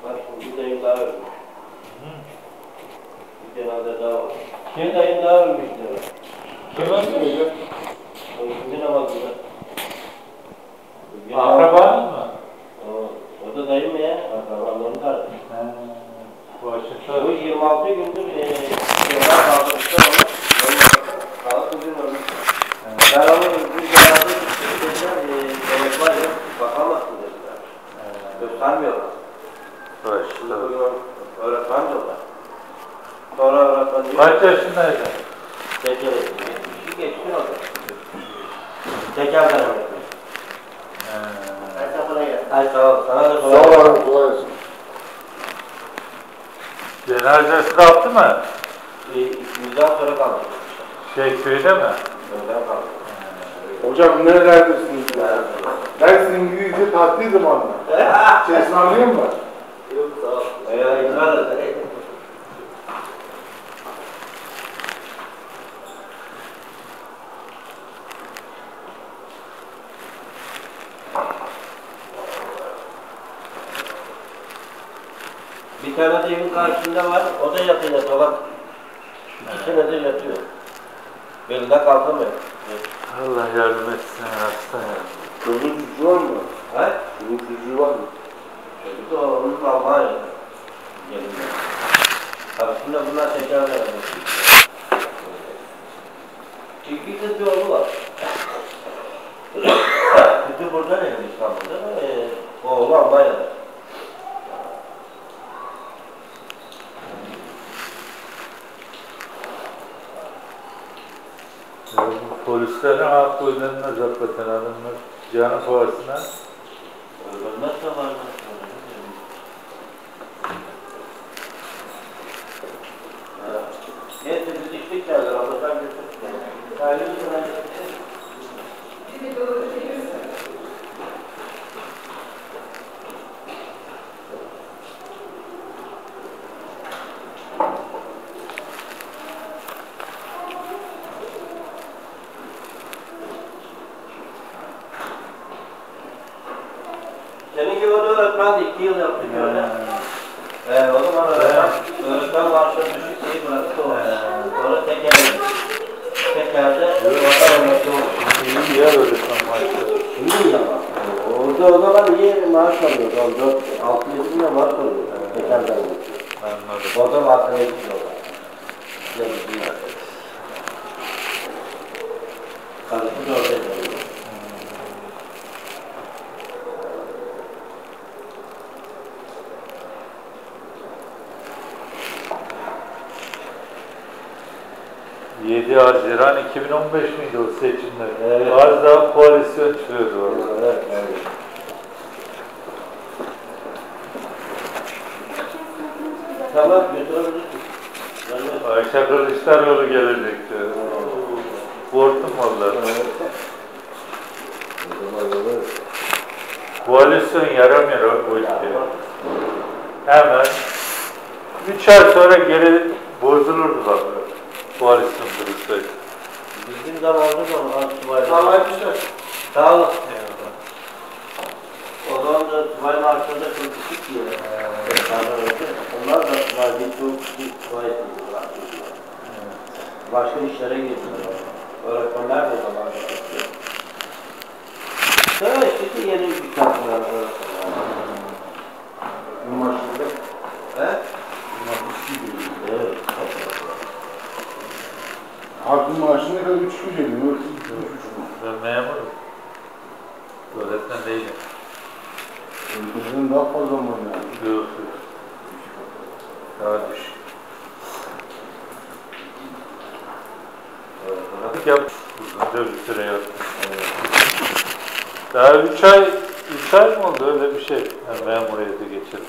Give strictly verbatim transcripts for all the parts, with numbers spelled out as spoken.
Bak şimdi bir dayım daha ölmüş. Bir cenaze daha var. Bir dayım daha ölmüş diyor. Kim ölmüş? O ikinci namazında. Akrabanın mı? O, o da dayım ya. Akrabanların kardeşi. Bu açıkta. Bu yirmi altı gündür eee şeyler kaldırmışlar onu. Kalıp bugün ölmüş. Ben onu bir cenaze dediler, demek var ya, bakamazsın dediler. Göstermiyorlar. Başta. Öğretmen diyorlar. Sonra öğretmen diyor. Kaç yaşındaydı? Teker etmiş. yetmişi geçti orada. Teker denemek. Ay sağ gel. Ay sağ ol. Sana da kolay gelsin. Sağ olun, kolay gelsin. Cenazesi de yaptı mı? Yüzden sonra kaldı. Şey köyde mi? Yüzden kaldı. Hocam nerelerdesiniz ya? Ben sizin İngilizce tatil zamanında. Şey ısmarlayayım mı? Yok sağ ol. Eee ikrar et. Bir tane de evin karşısında var, o da yatıyor dolak. İki senedir yatıyor. Belinden kalkamıyor. Allah yardım etsin hasta ya. Çocuğun çocuğu var mı? He? Çocuğun çocuğu var mı? Çocuk da onun Almanya'da. Gelinde. Karşısında bunlar tekrar vermek. İki kız bir oğlu var. Bütün burada ne İstanbul'da? Ee, oğlu Almanya'da. Ya bu polislerin hakkı ödenmez hakikaten adamlar. Canı pahasına. Ölmezse var mı? Neyse biz içtik geldik, Allah'tan götürdük. Ayrıca ben getirdim. Seninki o da öğretmen iki yıl yaptı böyle. Ee, o zaman öğretmen, öğretmen maaşı düşük şeyi bıraktı o. Sonra tekerdi. Tekerde vatan emekli oldu. İyi yer öğretmen maaşları. İyi ama. Orada o zaman iyi maaş alıyordu. dört altı yedi bin maaş alıyordu. Tekerden. Anladım. O da vatan emekli oldu. Yazıcı. Karısı da oradaydı. yedi Haziran iki bin on beş miydi o seçimler? Evet. Az daha koalisyon çıkıyordu orada. Evet, evet. Tamam, götürebilirsin. Ayşe Kılıçdaroğlu gelecekti. Korktum vallahi. Koalisyon yaramıyor bu ülkeye. Hemen üç ay sonra geri bozulurdu bak. Koalisyon kurulsaydı. Bizim zamanımızda da Subay Sağ olun. Sağ olun. O zaman da Subay maaşları da çok düşük diye. Onlar da Subay bir çok küçük Subay ediyorlar. Başka işlere girdiler. Öğretmenler de o zaman da çıkıyor. Sonra işte yeni bir takımlar öğretmenler. Bu maçında. He? Bu maçında. Evet. Hakkın maaşı ne kadar üç yüz geliyor? Ben memurum. Öğretmen değilim. Bizden daha fazla mı yani? Yok yok. Daha düşük. Öğretmenlik yap. Uzunca bir süre yaptım. Daha üç ay, üç ay mı oldu öyle bir şey? Yani memuriyete geçirdim.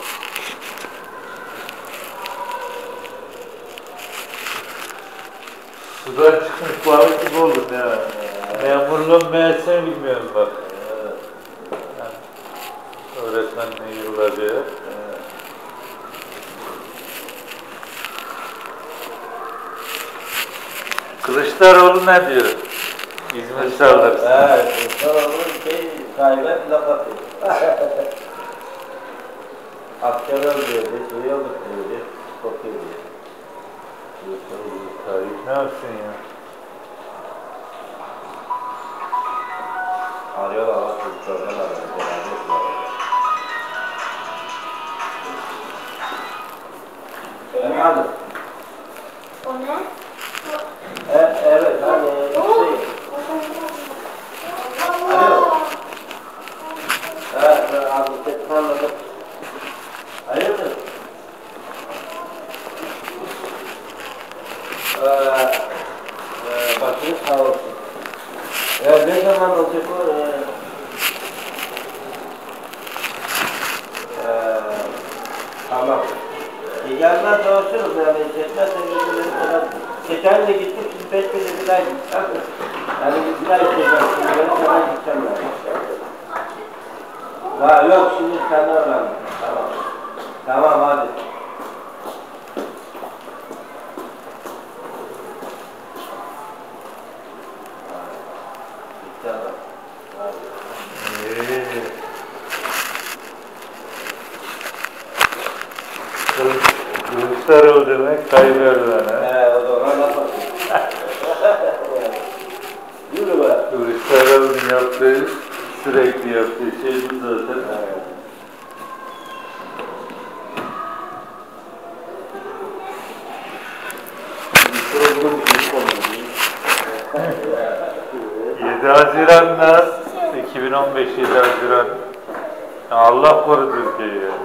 Sudan çıkmış balık gibi oldun ya. Memurluğun meğersini bilmiyorum bak. Yani, öğretmenliği yıllarca ya. Kılıçdaroğlu ne diyor? İzmir saldırısı. Evet, Kılıçdaroğlu şey, kaybet laf atıyor. Aktörler diyordu, suyu götürüyordu, kokuyordu. Tarih ne yapsın ya? Arıyorlar bak çocuklardan arıyor, beraber yapıyorlar. Efendim? O ne? E, evet, hani şey... Alo. Evet, ben abi sesini anladım. Hayırdır? Ee, e, başınız sağ olsun. Ya ne zaman olacak o? Ee, ee, tamam. E, gelmez dolaşırız yani. Çekmezse geceleri kadar. Geçen de gittim, şimdi beş gece bir daha gideceğim. Yani bir daha isteyeceğim. Şimdi ben sana gideceğim yani. Ha, yok şimdi senden öğrendim. Tamam. Tamam hadi. Gitti adam. İyi. Kılıçdaroğlu demek kaybederler ha. He o da ona laf atıyor. Yürü be. Kılıçdaroğlu'nun yaptığı, sürekli yaptığı şey bu zaten. yedi Haziran'da iki bin on beş yedi Haziran Allah korudu ülkeyi yani.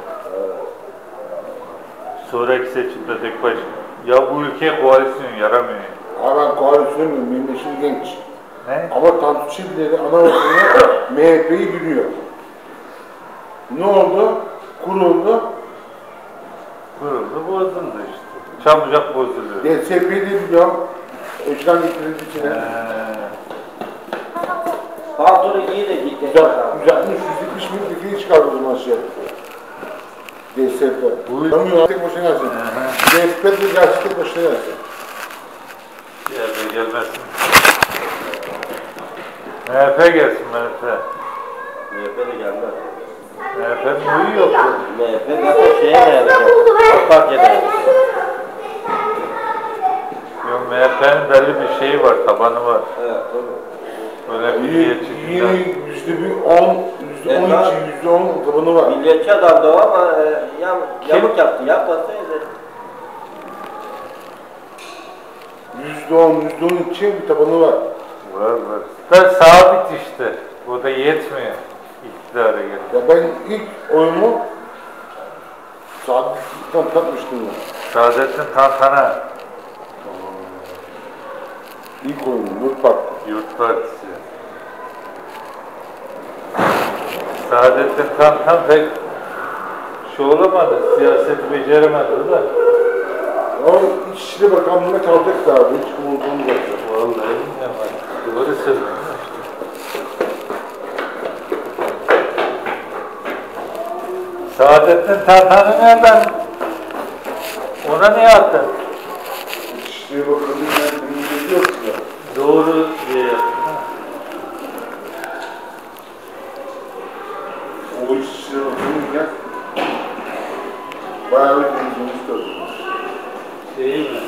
Sonraki seçimde tek başına. Ya bu ülkeye koalisyon yaramıyor. Abi ben koalisyon muyum? Benim yaşım genç. Ne? Ama Tansu Çiller'i ana vatanına M H P'yi biliyor. Ne oldu? Kuruldu. Kuruldu, bozuldu işte. Çabucak bozuluyor. D S P'yi de biliyorum. Öçkan getirildi içine. Ee, Paltonu giy de gitti. yüz altmış yüz yetmiş milletvekili çıkardı o zaman şey. D S P. Bu- Tanımıyor, tek başına gelsin. D S P de gelsin, tek başına gelsin. Yerde gelmesin. M H P gelsin M H P. M H P de gelmez. M H P'nin uyu yok. M H P zaten şeye dayanacak. AK Parti'ye dayanacak. Yok, M H P'nin belli bir şeyi var, tabanı var. Evet, tabii. Böyle İyi, milliyetçi iyi yüzde bir on, yüzde on iki, yüzde on tabanı var. Milliyetçi adam da o ama e, yam, yamuk yaptı, yapmasaydı. Yüzde on, yüzde on iki bir tabanı var. var var. Da sabit işte. O da yetmiyor iktidara gelip. Ya ben ilk oyumu Saadet'ten takmıştım ya. Saadettin Tantana, İlk oyunum, Yurt Parti. Yurt Partisi. Saadettin Tantan pek şey olamadı, siyaseti beceremedi o da. O İçişleri Bakanlığı'na kalacaktı abi, hiç umursamızacaktı. Vallahi bilmiyorum artık. Doğru söylüyorsun işte. Saadettin Tantan'ı nereden? Ona niye attın? İçişleri Bakanlığı'na ümit ediyoruz ya. Doğru diye yaptın. O İçişleri Bakanlığı'na bayağı bir temizlemişti. Değil mi?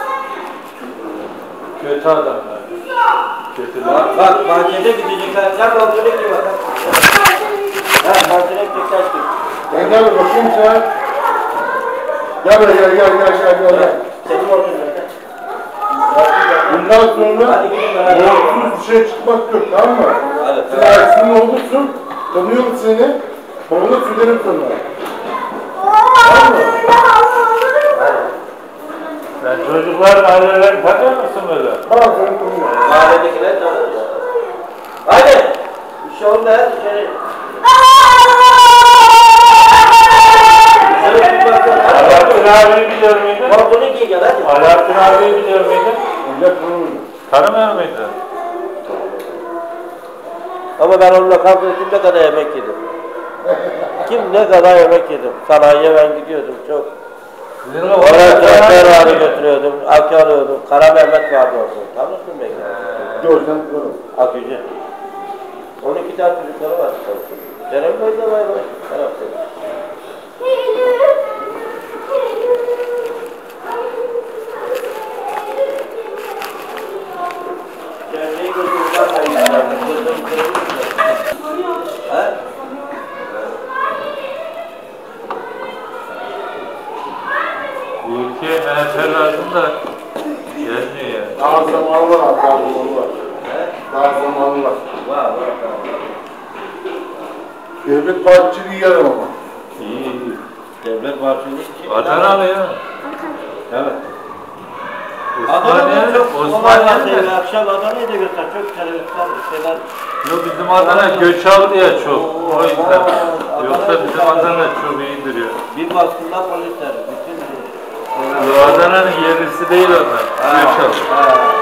Kötü adamlar. Kötü Bak, bak bahçede gidecekler. Sen bahçede gideceksin bak. Ha, bahçede gideceksin. Ben gel bakayım sen. Gel buraya gel gel gel gel gel. gel. Senin ortada. Bundan sonra Hadi gidin beraber. olumsuz bir şey çıkmak yok, tamam mı? Hadi, Sen tamam. Ersin'in olursun, tanıyorum seni, paranı söylerim sana. Tamam mı? Sen çocuklar ailelerini tanıyor musun böyle? Tamam, seni tanıyorum. Mahalledekiler tanır. Hadi. Bir şey oldu ya. Dışarı. Dışarı bir baksana. Alaaddin abiyi biliyor muydun? Paltonu giy gel hadi. Alaaddin abiyi biliyor muydun? Millet tanımıyor. Tanımıyor muydun? Ama ben onunla kavga ettim, ne kadar yemek yedim. Kim ne kadar yemek yedim. Sanayiye ben gidiyordum çok. Sizin Oraya traktör ağrı götürüyordum, akü alıyordum. Kara Mehmet vardı orada. Tanırsın belki. Görsen tanırım. Akücü. on iki tane çocukları var. Senem böyle var. Tarafta. Gerçeği gözümden sayıyorlar. Gözüm kırılıyor. He? Bu ülkeye M H P lazım da gelmiyor yani. Daha zamanı var abi, daha zamanı var. He? Daha zamanı var. Var, var, var. Devlet Bahçeli'yi yarım ama. İyi iyi. Devlet Bahçeli. Adanalı ya. Evet. Osmaniye, Adana'da çok Osmaniye Osmaniye de. akşam Adana'yı da göster. Çok televizyon şeyler. Yok bizim Adana göç aldı ya çok. O yüzden. Adana- Yoksa bizim Adana çok iyi duruyor. Bir baskında polisler. Bütün Bu Adana'nın yerlisi değil onlar. Göç aldı. Ha,